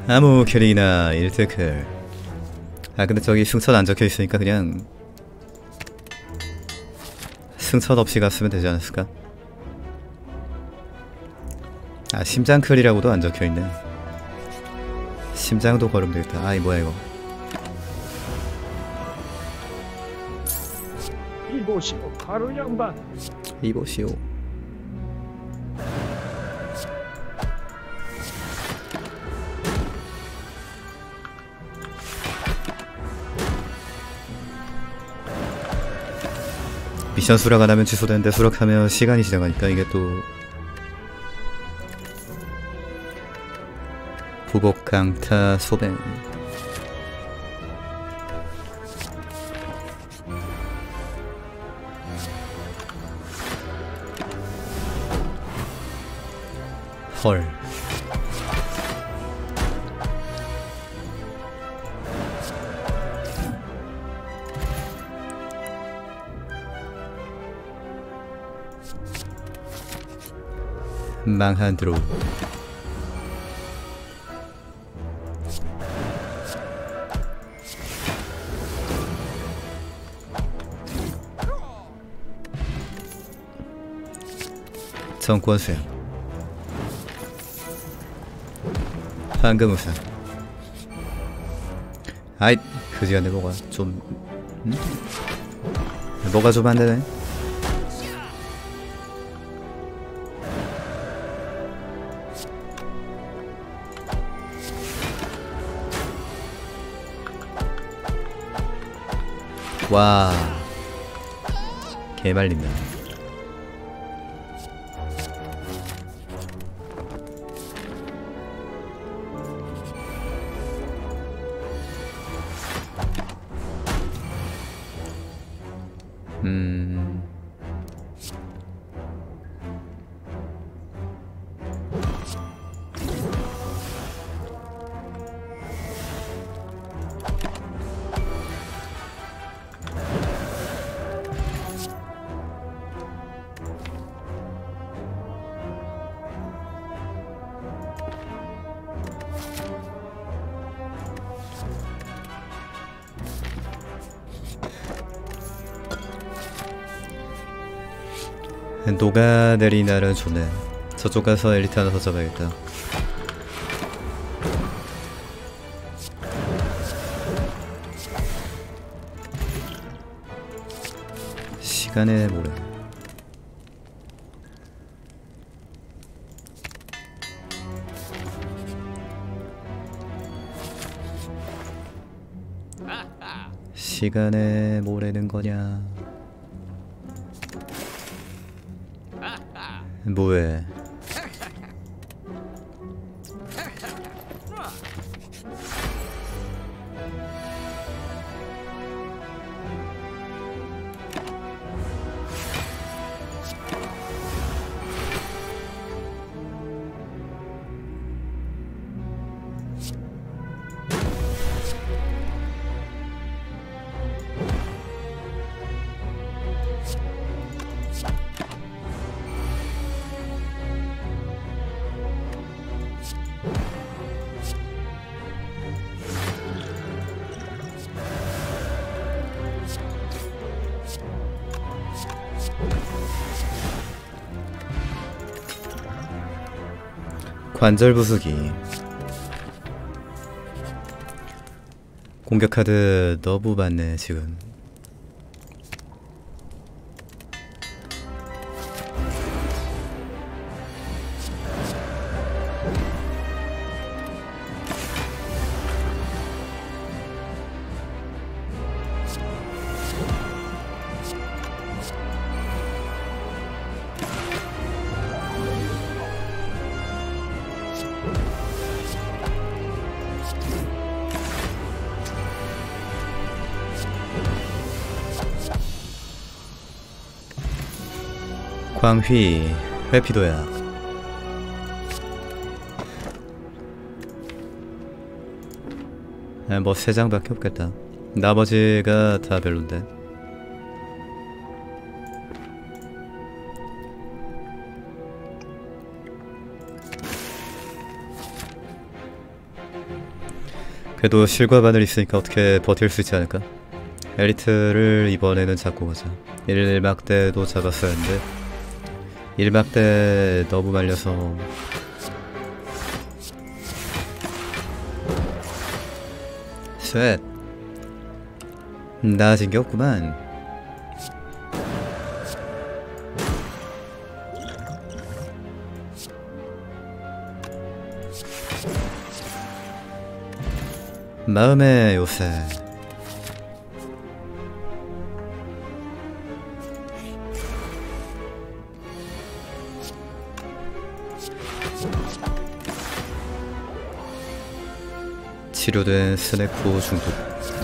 아무 캐릭이나 1테클. 아 근데 저기 승천 안 적혀있으니까 그냥 승천 없이 갔으면 되지 않았을까? 아 심장클이라고도 안 적혀있네. 심장도 걸으면 되겠다. 아이 뭐야 이거. 이보시오, 가루 양반. 이보시오. 미션 수락 안 하면 취소되는데 수락하면 시간이 지나가니까 이게 또 부복 강타 소뱅. 헐. 망한 드로우. 정권수야. 황금우산. 아이 그지간데 뭐가 좀 뭐가 좀 안되네. 와 개말린다. 녹아내린 날은 좋네. 저쪽 가서 엘리트 하나 더 잡아야겠다. 시간의 모래. 시간의 모래는 거냐? 뭐해? 관절 부수기. 공격 카드 너무 많네 지금. 광휘 회피도약. 뭐 3장밖에 없겠다. 나머지가 다 별론데. 그래도 실과 바늘 있으니까 어떻게 버틸 수 있지 않을까? 엘리트를 이번에는 잡고 가자. 1막 때도 잡았어야 했는데 1막 때 너무 말려서 쉣 나아진 게 없구만. 마음의 요새. 치료된 스네코 중독.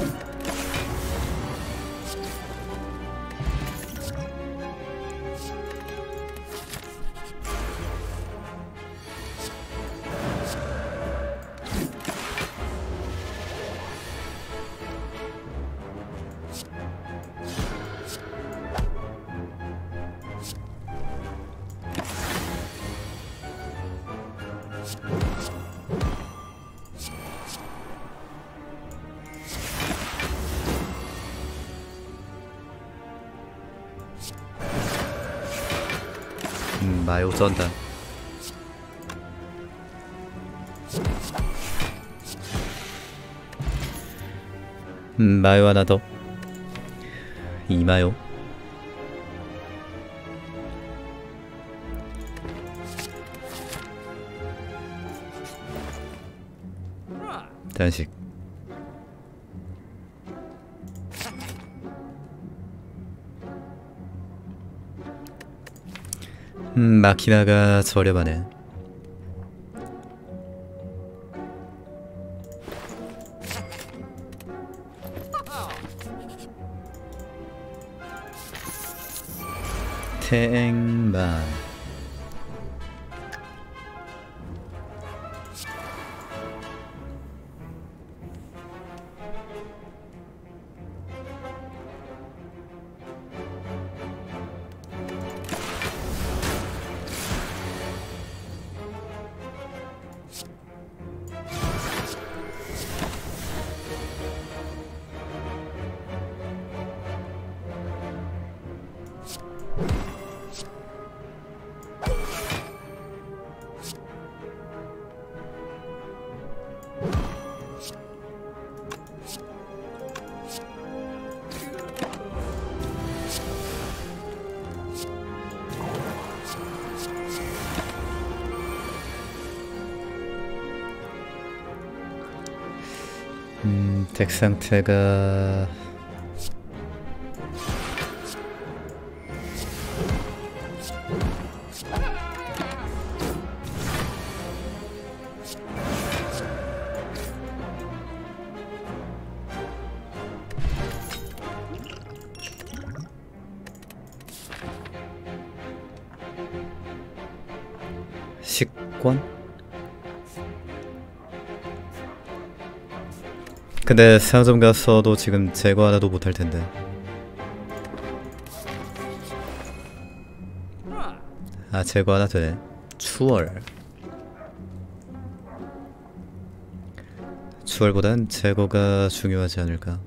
마요 쩐다. 마요 하나 더. 이마요. 단식. 마키나가 저렴하네. 탱만. 덱 상태가 식권? 근데 상점 가서도 지금 제거 하나도 못할 텐데. 아, 제거 하나 되네. 추월. 추월보단 제거가 중요하지 않을까.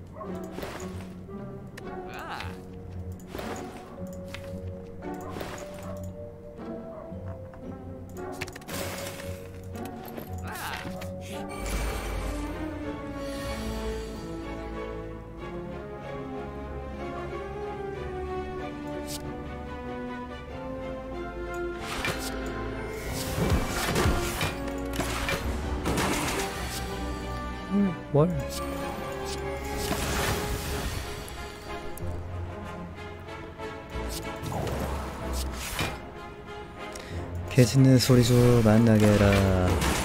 뭘? 개 짖는 소리 좀 만나게 해라.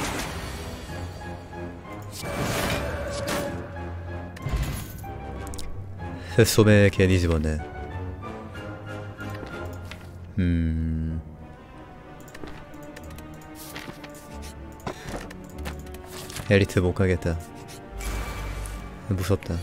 뱃솜에 괜히 집었네. 엘리트 못 가겠다. 무섭다.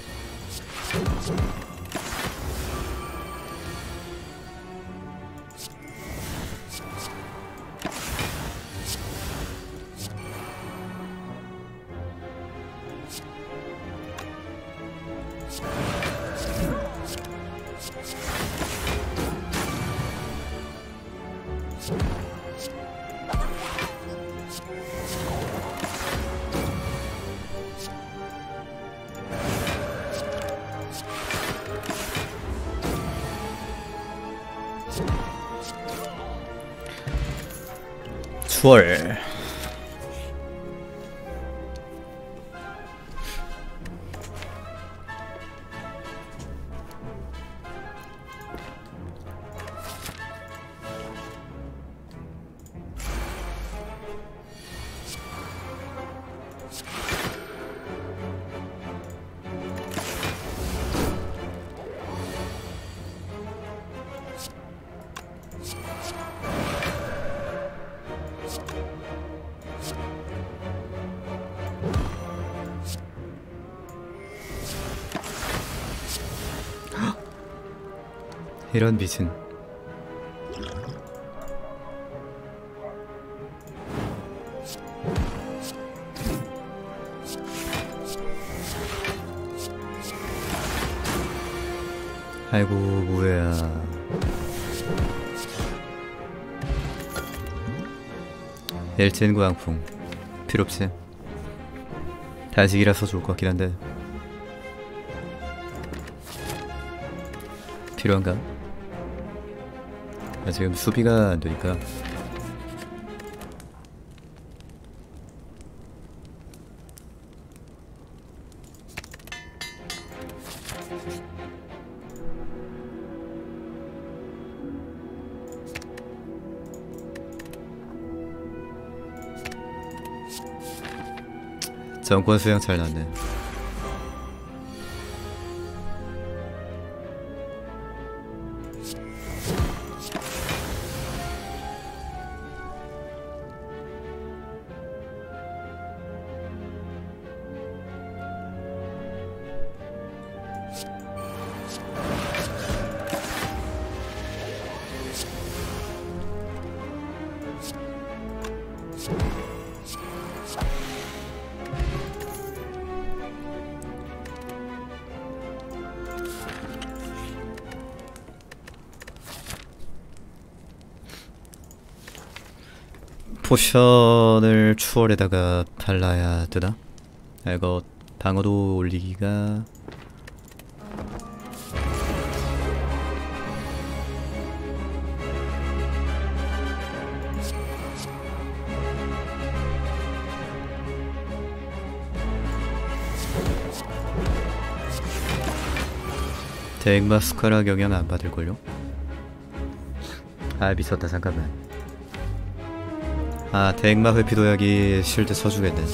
추월. 이런 미친. 아이고 뭐야. 일진 구황풍 필요없지. 단식이라서 좋을 것 같긴 한데 필요한가? 아, 지금 수비가 안 되니까. 정권 수양 잘 났네. 포션을 추월에다가 발라야 되나? 아, 이거 방어도 올리기가 대액마 숟가락 영향 안 받을걸요? 아 미쳤다. 잠깐만. 아 대액마 회피도약이 실드 써주겠네.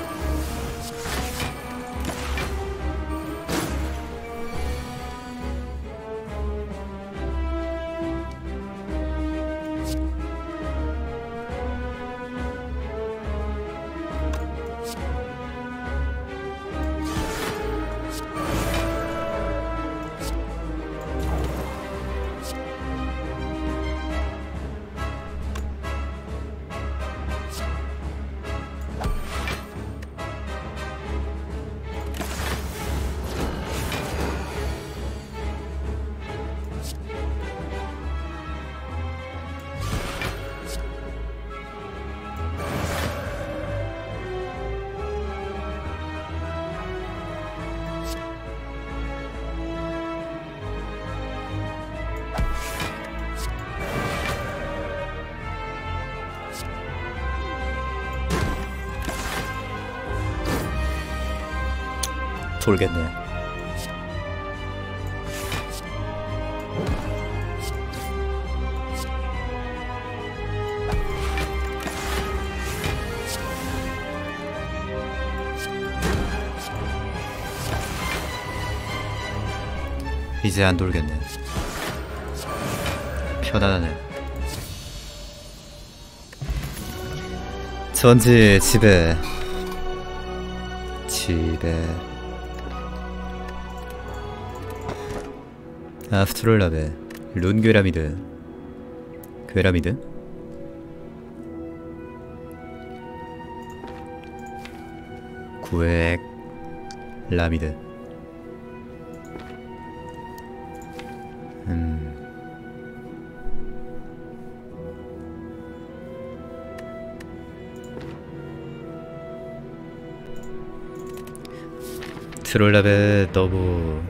돌겠네. 이제 안 돌겠네. 편안하네. 전지 집에 아스트롤라베 룬괴라미드 괴라미드 구획 라미드 트롤라베 너무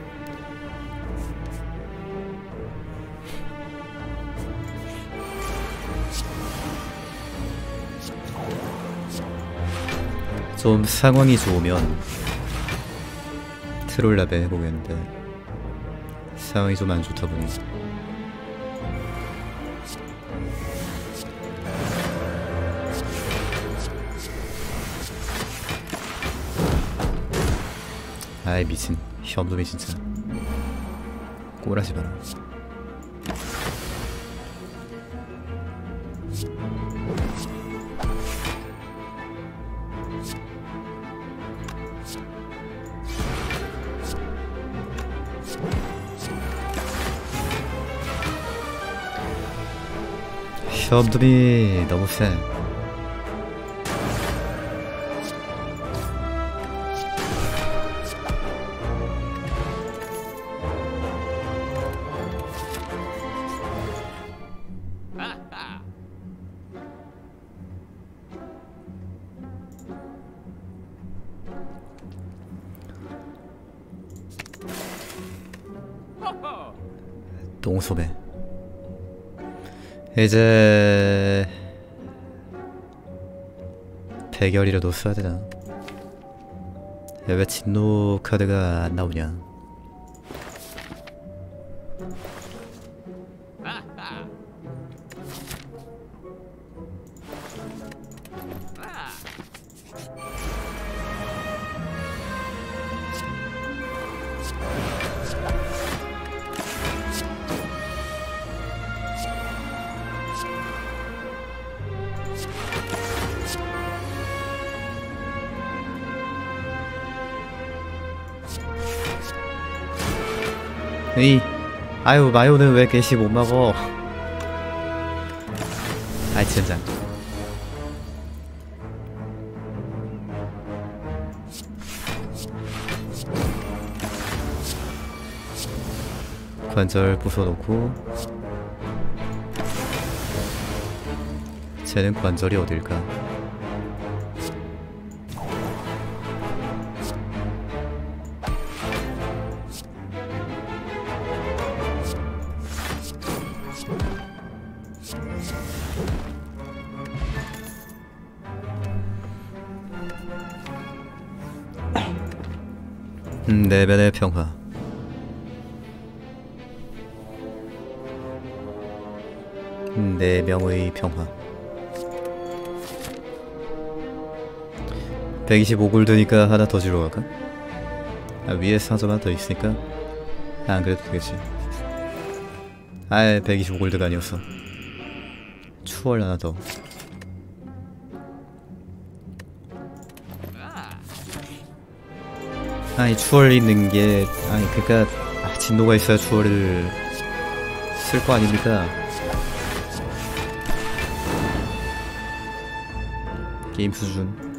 좀 상황이 좋으면 트롤라베 해보겠는데 상황이 좀 안 좋다 보니 아이 미친 현놈이 진짜 꼬라지 마라. 현놈이 너무 세. 똥소매. 이제 대결이라도 써야 되나? 왜 진노 카드가 안 나오냐? 아유 마요는 왜 게시 못 먹어? 아이 젠장. 관절 부숴놓고 쟤는 관절이 어딜까? 내면의 평화. 내 명의 평화. 125골드니까 하나 더 주러 갈까? 아, 위에 상점 하나 더 있으니까 안 그래도 되겠지. 아예 125골드가 아니었어. 추월 하나 더. 아니 추월 있는 게 아니 그니까 진노가 있어야 추월을 쓸 거 아닙니까? 게임 수준.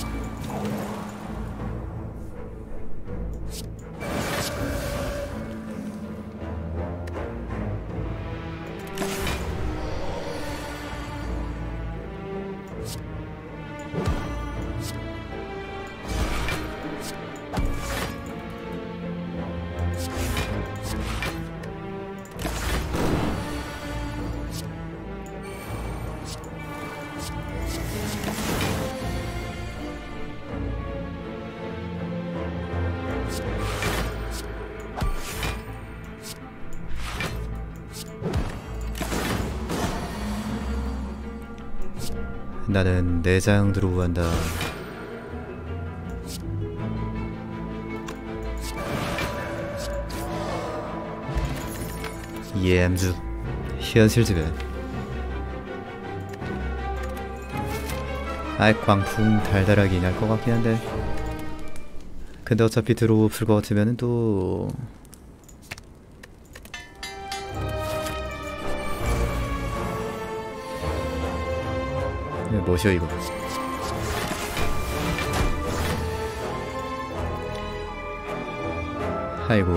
나는 내장 들어오고 간다. 예암주 현실 지배. 아이 광풍 달달하게 날 것 같긴 한데 근데 어차피 들어오 없을 것 같으면은 또 뭐시여 이거. 아이고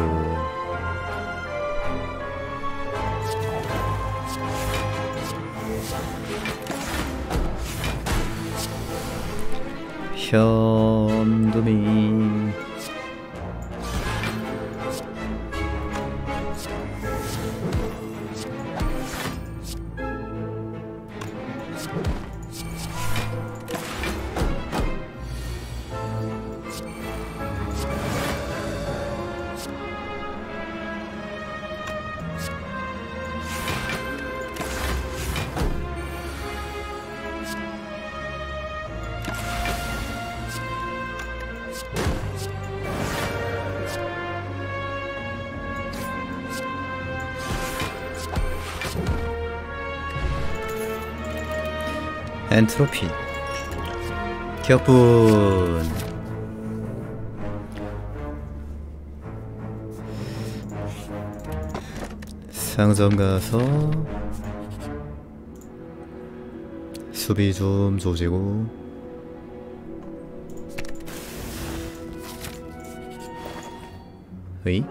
현두미. 엔트로피 격분. 상점 가서 수비 좀 조지고 으이?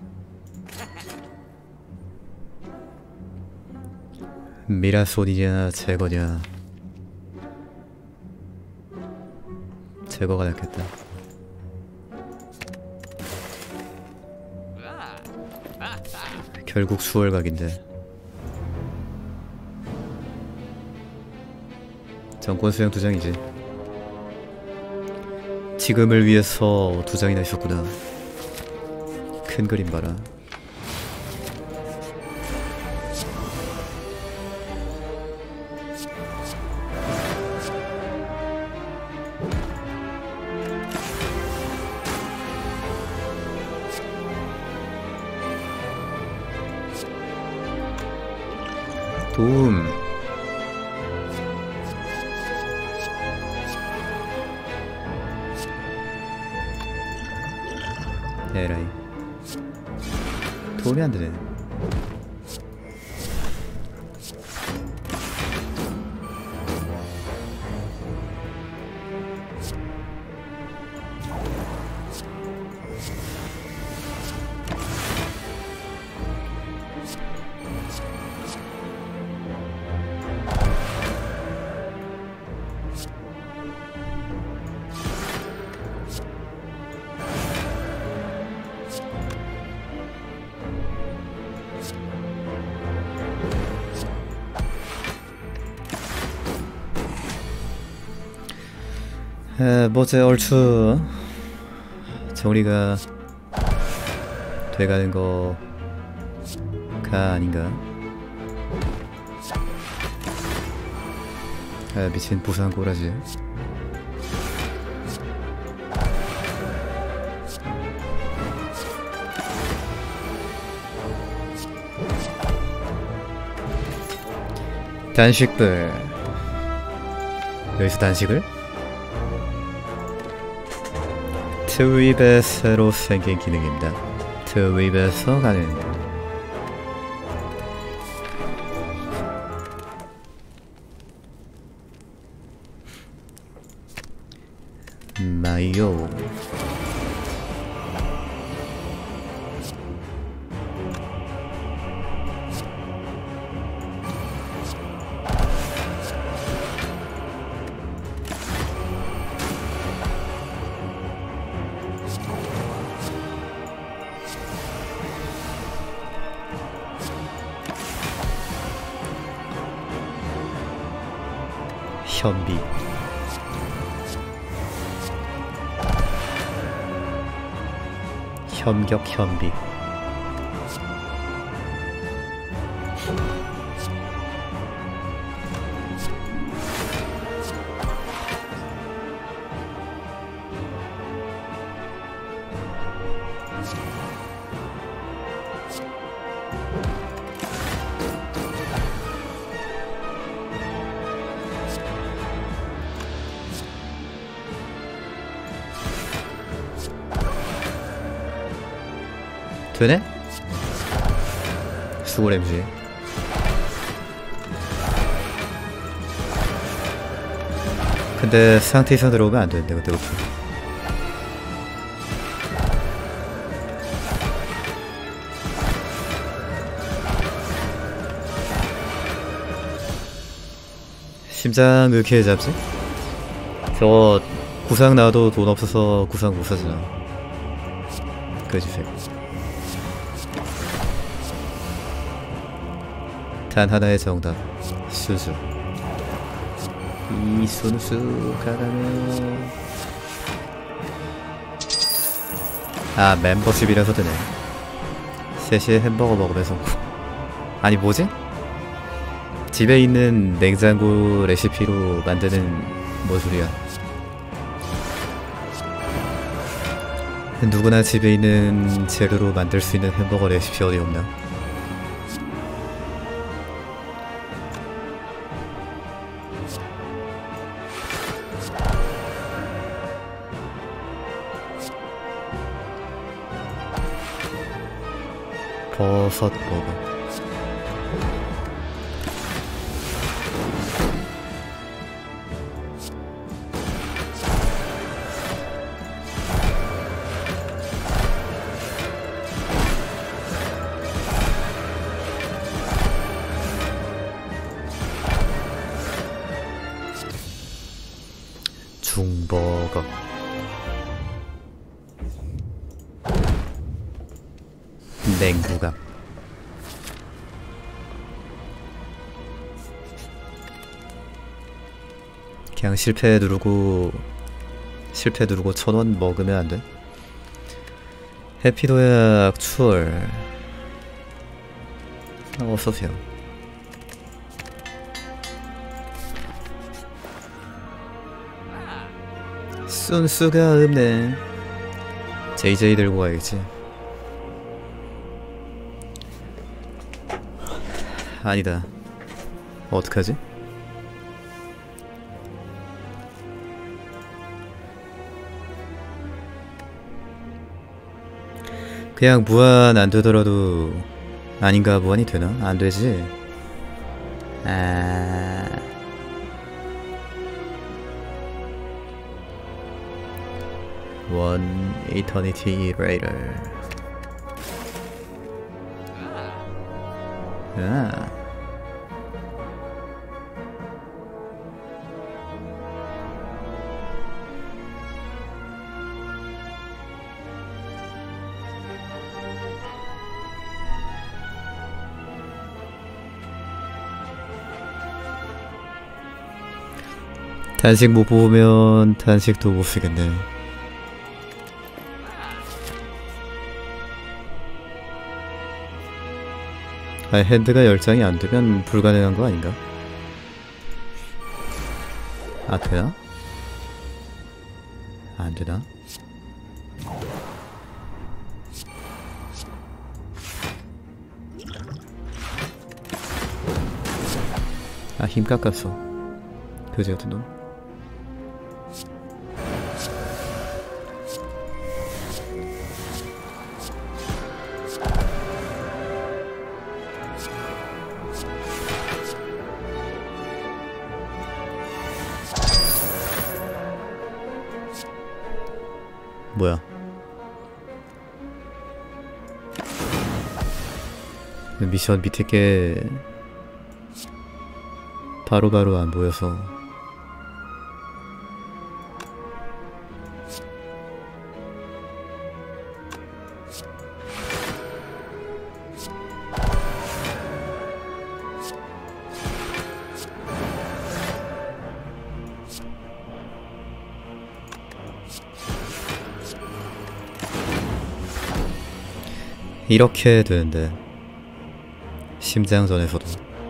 미라손이냐 제거냐. 제거가 낫겠다. 결국 수월각인데. 정권 수양 2장이지. 지금을 위해서 2장이나 있었구나. 큰 그림 봐라. 도움. 에라이. 도움이 안 되네. 뭐제 얼추 정리가 돼가는 거가 아닌가. 미친 부산 꼬라지. 단식불. 여기서 단식을? 트윕에 새로 생긴 기능입니다. 트윕에서 가는 마이오. 현비. 현격 현비. 되네? 수골 MG. 근데 상태 이상 들어오면 안 되는데 그때부터. 심장 왜 이렇게 잡지? 저거 구상 나와도 돈 없어서 구상 못 사잖아. 그지색. 단 하나의 정답. 수수. 이 순수 가라면. 아, 멤버십이라서 되네. 3시에 햄버거 먹으면서. 아니 뭐지? 집에 있는 냉장고 레시피로 만드는 뭐 소리야. 누구나 집에 있는 재료로 만들 수 있는 햄버거 레시피 어디 없나? 버섯 버거. 중버거. 냉부각. 그냥 실패 누르고 1000원 먹으면 안 돼? 해피도약 추월. 어서오세요. 순수가 없네. JJ 들고 가야겠지. 아니다. 어떡하지? 그냥 무한 안 되더라도 아닌가 무한이 되나? 안 되지. One eternity later. 단식 못 보면 단식도 못 쓰겠네. 핸드가 10장이 안 되면 불가능한 거 아닌가? 아, 되나? 안 되나? 아, 힘 깎았어. 그지 같은 놈. 뭐야? 미션 밑에 게 바로바로 안 보여서. 이렇게 되는데 심장전에서도.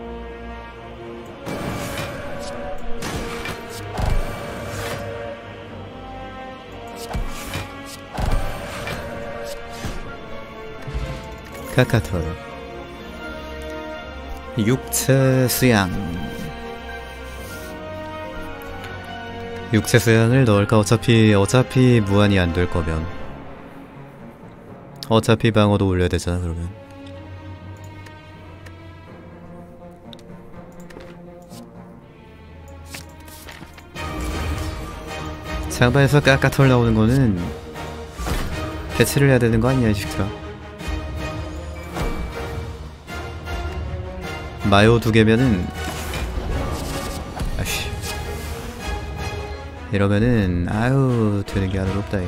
카카톨 육체 수양. 육체 수양을 넣을까? 어차피 무한이 안 될 거면 어차피 방어도 올려야 되잖아. 그러면 장바에서 까까털 나오는 거는 배치를 해야 되는 거 아니냐 이 새끼야. 마요 2개면은 아씨 이러면은 아유 되는 게 하나도 없다.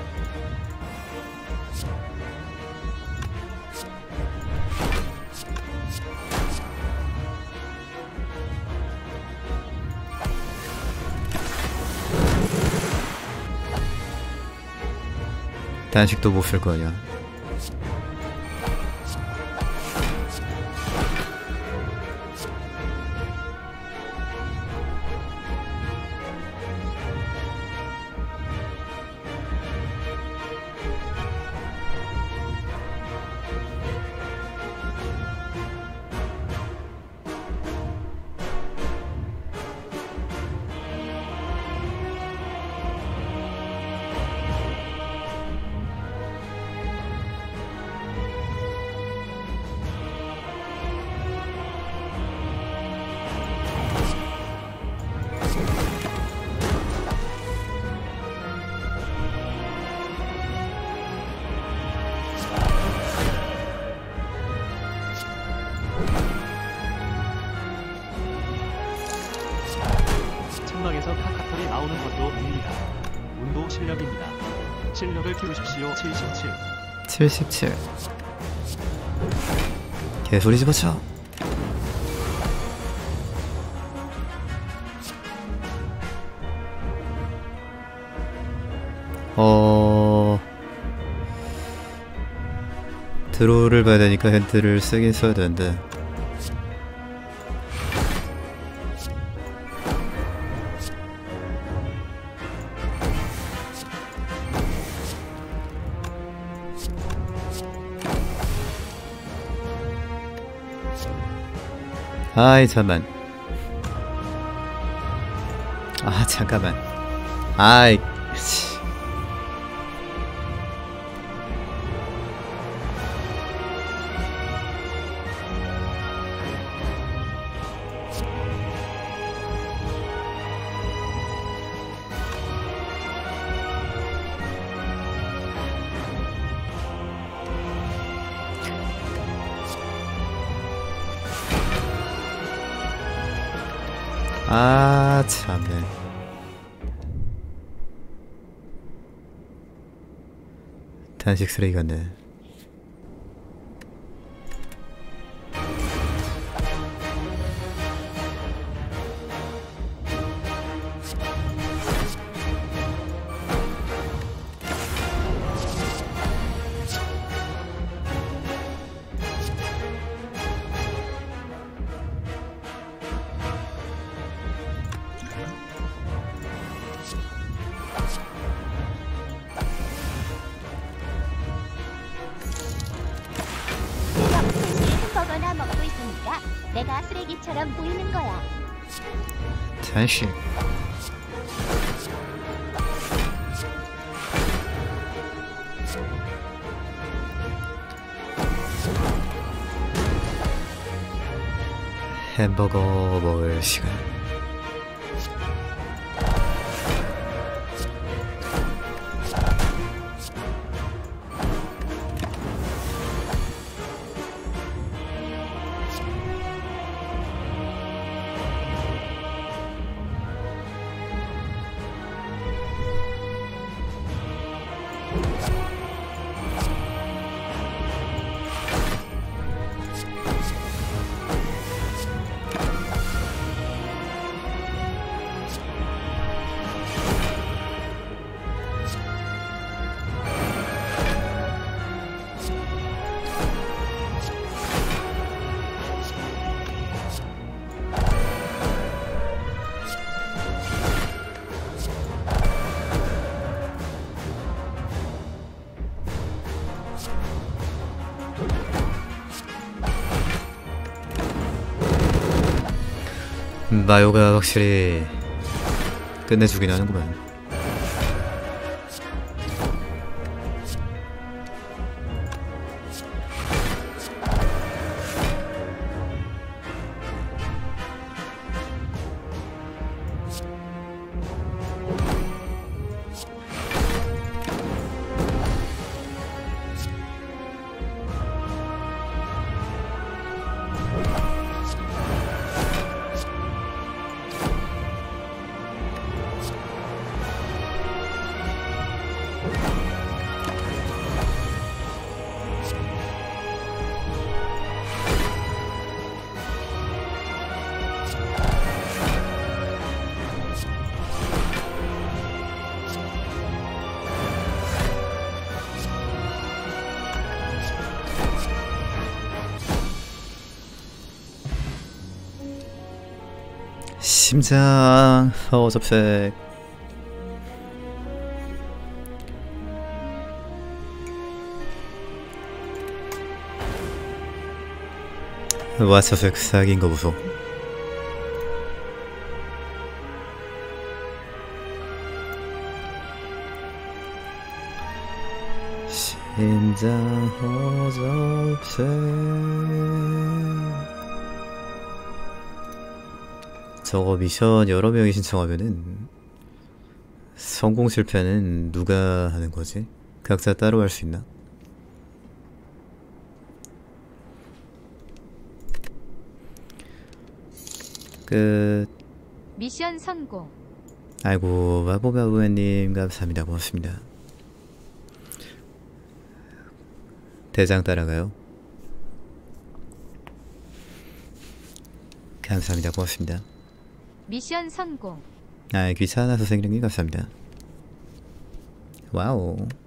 단식도 못 쓸 거냐. 실력입니다. 실력을 키우십시오. 77. 77. 개소리 집어쳐. 드로우를 봐야 되니까 핸드를 쓰긴 써야 되는데. 아이 잠만. 아 잠깐만. 아이 씨. 아 참네. 단식 쓰레기 같네. 햄버거나 먹고 있으니까 내가 쓰레기처럼 보이는 거야. 단식. 햄버거 먹을 시간. 마요가 확실히 끝내주긴 하는구만. 심장 접색. 와 접색 사기인 거 보소. 심장 접색. 저거 미션 여러 명이 신청하면은 성공 실패는 누가 하는 거지? 각자 따로 할 수 있나? 끝. 미션 성공. 아이고 바보바보님 감사합니다. 고맙습니다. 대장 따라가요. 감사합니다. 고맙습니다. 미션 성공. 아 귀찮아서 생명이 감사합니다. 와우.